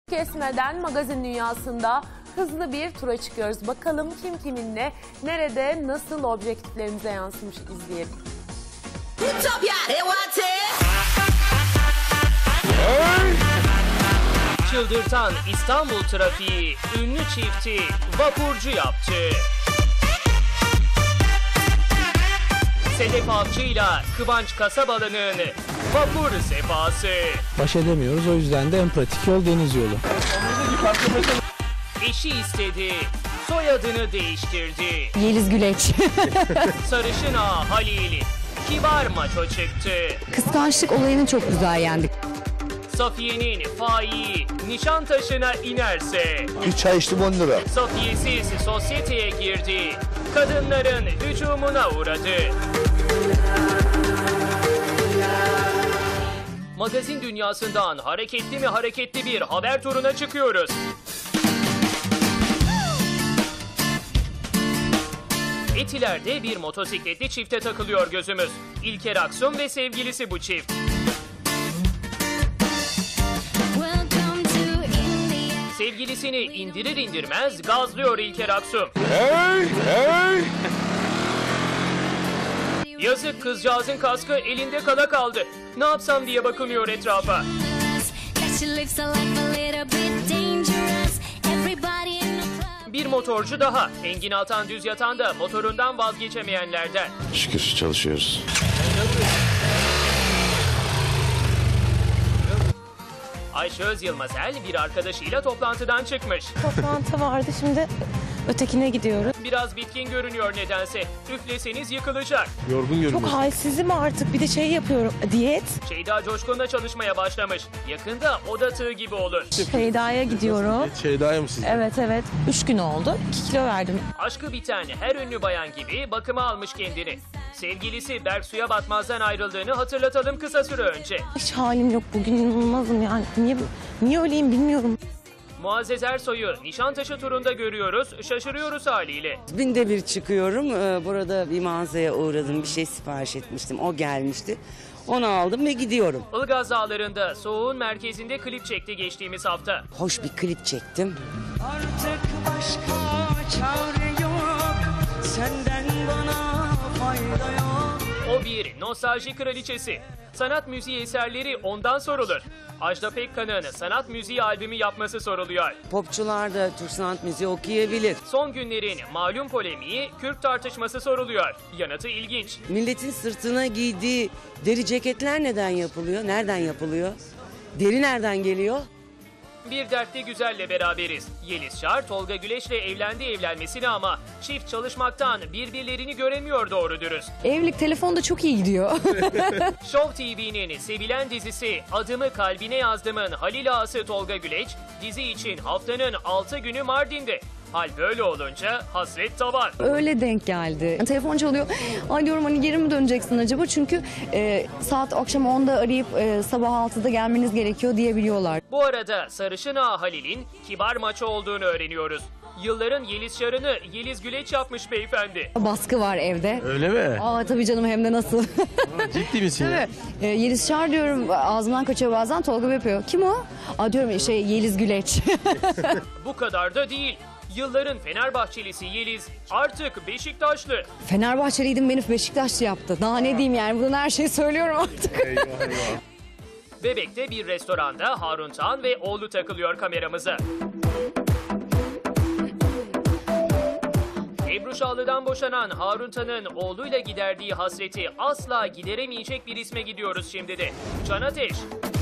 Kesmeden magazin dünyasında hızlı bir tura çıkıyoruz. Bakalım kim kiminle, nerede, nasıl objektiflerimize yansımış izleyelim. Çıldırtan İstanbul trafiği ünlü çifti vapurcu yaptı. Sedef Avcı'yla Kıvanç Kasabalı'nın vapur sefası. Baş edemiyoruz, o yüzden de en pratik yol deniz yolu. Eşi istedi, soyadını değiştirdi. Yeliz Güleç. Sarışın ağa Halil kibar maço çıktı. Kıskançlık olayını çok güzel yendik. Safiye'nin faiği Nişantaşı'na inerse. Bir çay içtim 10 lira. Safiyesiz sosyeteye girdi. Kadınların hücumuna uğradı. Magazin dünyasından hareketli mi hareketli bir haber turuna çıkıyoruz. Etiler'de bir motosikletli çifte takılıyor gözümüz. İlker Aksun ve sevgilisi bu çift. Sevgilisini indirir indirmez gazlıyor İlker Aksun. Hey hey! Yazık kızcağızın kaskı elinde kala kaldı. Ne yapsam diye bakınıyor etrafa. Bir motorcu daha. Engin Altan Düz Yatan da motorundan vazgeçemeyenlerden. Şükür çalışıyoruz. Ayşe Özyılmazel bir arkadaşıyla toplantıdan çıkmış. Toplantı vardı, şimdi ötekine gidiyoruz. Biraz bitkin görünüyor nedense. Üfleseniz yıkılacak. Yorgun Çok görünüyorsun. halsizim artık, bir de şey yapıyorum, diyet. Şeyda Coşkun'la çalışmaya başlamış. Yakında o da tığ gibi olur. Şeyda'ya gidiyorum. Şeyda'ya mı siz? Evet. 3 gün oldu. 2 kilo verdim. Aşkı biten her ünlü bayan gibi bakıma almış kendini. Sevgilisi Berksu'ya Batmaz'dan ayrıldığını hatırlatalım kısa süre önce. Hiç halim yok bugün, inanılmazım yani. Niye öyleyim bilmiyorum. Muazzez Ersoy'u Nişantaşı turunda görüyoruz, şaşırıyoruz haliyle. Binde bir çıkıyorum. Burada bir mağazaya uğradım. Bir şey sipariş etmiştim. O gelmişti. Onu aldım ve gidiyorum. Ilgaz Dağları'nda Soğuk'un merkezinde klip çekti geçtiğimiz hafta. Hoş bir klip çektim. Artık başka çare yok. Senden bana fayda yok. O bir nostalji kraliçesi. Sanat müziği eserleri ondan sorulur. Ajda Pekkan'ın sanat müziği albümü yapması soruluyor. Popçular da Türk sanat müziği okuyabilir. Son günlerin malum polemiği, Kürk tartışması soruluyor. Yanıtı ilginç. Milletin sırtına giydiği deri ceketler neden yapılıyor? Nereden yapılıyor? Deri nereden geliyor? Bir dertli güzelle beraberiz. Yeliz Şar, Tolga Güleç'le evlenmesine ama çift çalışmaktan birbirlerini göremiyor doğru dürüst. Evlilik telefonda çok iyi gidiyor. Show TV'nin sevilen dizisi Adımı Kalbine Yazdım'ın Halil ağası Tolga Güleç, dizi için haftanın 6 günü Mardin'de. Hal böyle olunca hasret tavan. Öyle denk geldi. Telefon çalıyor. Ay diyorum, hani geri mi döneceksin acaba? Çünkü saat akşam 10'da arayıp sabah 6'da gelmeniz gerekiyor diyebiliyorlar. Bu arada sarışın ağa Halil'in kibar maço olduğunu öğreniyoruz. Yılların Yeliz Şar'ını Yeliz Güleç yapmış beyefendi. Baskı var evde. Öyle mi? Aa tabii canım, hem de nasıl? Ciddi misin ya? Yeliz Şar diyorum, ağzımdan kaçıyor bazen, Tolga yapıyor. Kim o? Aa diyorum, Yeliz Güleç. Bu kadar da değil. Yılların Fenerbahçelisi Yeliz artık Beşiktaşlı. Fenerbahçeliydim, beni Beşiktaşlı yaptı. Daha ne diyeyim yani, buradan her şeyi söylüyorum artık. Bebek'te bir restoranda Harun Tan ve oğlu takılıyor kameramıza. Ebru Şallı'dan boşanan Harun Tan'ın oğluyla giderdiği hasreti asla gideremeyecek bir isme gidiyoruz şimdi de. Can Ateş.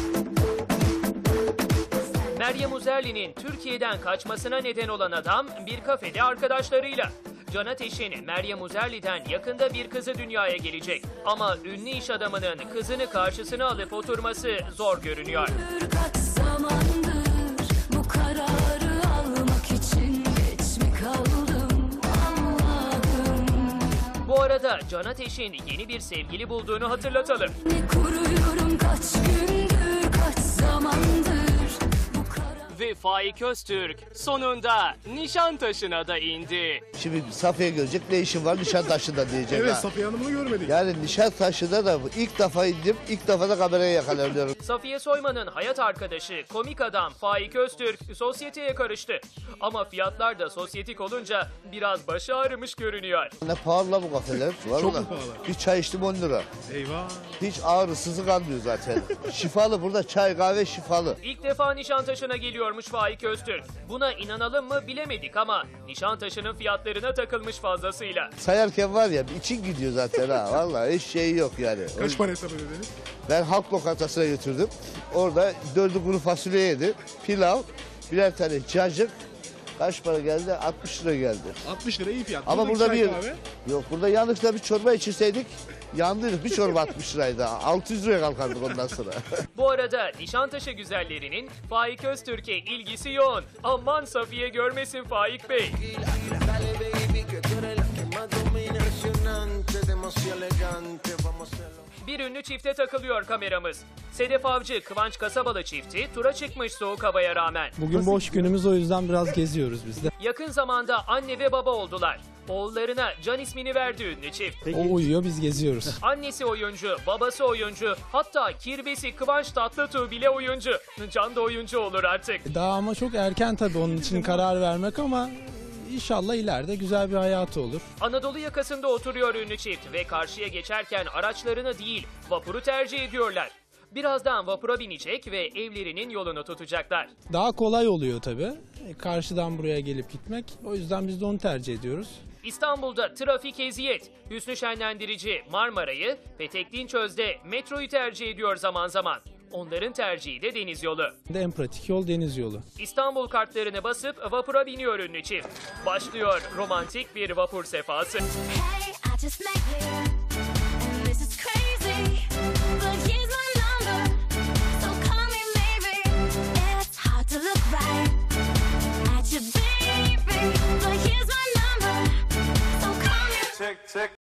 Meryem Uzerli'nin Türkiye'den kaçmasına neden olan adam bir kafede arkadaşlarıyla. Can Ateş'in Meryem Uzerli'den yakında bir kızı dünyaya gelecek. Ama ünlü iş adamının kızını karşısına alıp oturması zor görünüyor. Kaç zamandır bu kararı almak için geç mi kaldım anladım. Bu arada Can Ateş'in yeni bir sevgili bulduğunu hatırlatalım. Ne kuruyorum kaç gündür kaç zamandır. Ve Faik Öztürk sonunda Nişantaşı'na da indi. Şimdi Safiye görecek, ne işin var Nişantaşı'nda diyecek. Evet, ha. Safiye Hanım'ı görmedik. Yani Nişantaşı'da da ilk defa indim, ilk defa da kameraya yakalanıyorum. Safiye Soyman'ın hayat arkadaşı komik adam Faik Öztürk sosyeteye karıştı. Ama fiyatlar da sosyetik olunca biraz başı ağrımış görünüyor. Ne pahalı la bu kafeler. Vallahi. Çok mu pahalı? Bir çay içtim 10 lira. Eyvah. Hiç ağrı, sızı kalmıyor zaten. Şifalı burada, çay, kahve şifalı. İlk defa Nişantaşı'na geliyormuş Faik Öztürk. Buna inanalım mı bilemedik ama Nişantaşı'nın fiyatlarına takılmış fazlasıyla. Sayarken var ya için gidiyor zaten ha. Vallahi hiç şey yok yani. Kaç para hesap ödediniz? Ben halk lokantasına götürdüm. Orada 4'ü kuru fasulye yedi. Pilav, birer tane cacık. Kaç para geldi? 60 lira geldi. 60 lira iyi fiyat. Ama Buradaki burada çay bir... kahve? Yok burada yanlışla bir çorba içirseydik yandıydık. Bir çorba 60 liraydı. 600 liraya kalkardık ondan sonra. Bu arada Nişantaşı güzellerinin Faik Öztürk'e ilgisi yoğun. Aman Safiye görmesin Faik Bey. Bir ünlü çifte takılıyor kameramız. Sedef Avcı, Kıvanç Kasabalı çifti tura çıkmış soğuk havaya rağmen. Bugün boş günümüz, o yüzden biraz geziyoruz biz de. Yakın zamanda anne ve baba oldular. Oğullarına Can ismini verdi ünlü çift. O uyuyor, biz geziyoruz. Annesi oyuncu, babası oyuncu, hatta kirvesi Kıvanç Tatlıtuğ bile oyuncu. Can da oyuncu olur artık. Daha ama çok erken tabii onun için karar vermek ama inşallah ileride güzel bir hayatı olur. Anadolu yakasında oturuyor ünlü çift ve karşıya geçerken araçlarını değil, vapuru tercih ediyorlar. Birazdan vapura binecek ve evlerinin yolunu tutacaklar. Daha kolay oluyor tabii. Karşıdan buraya gelip gitmek. O yüzden biz de onu tercih ediyoruz. İstanbul'da trafik eziyet. Hüsnü şenlendirici Marmara'yı, Petek Dinçöz'de metroyu tercih ediyor zaman zaman. Onların tercihi de deniz yolu. En pratik yol deniz yolu. İstanbul kartlarını basıp vapura biniyor ünlü çift. Başlıyor romantik bir vapur sefası. Hey, I just met you, and this is crazy, but here's my number, so call me maybe. It's hard to look right at you, baby, but here's my number, so call me.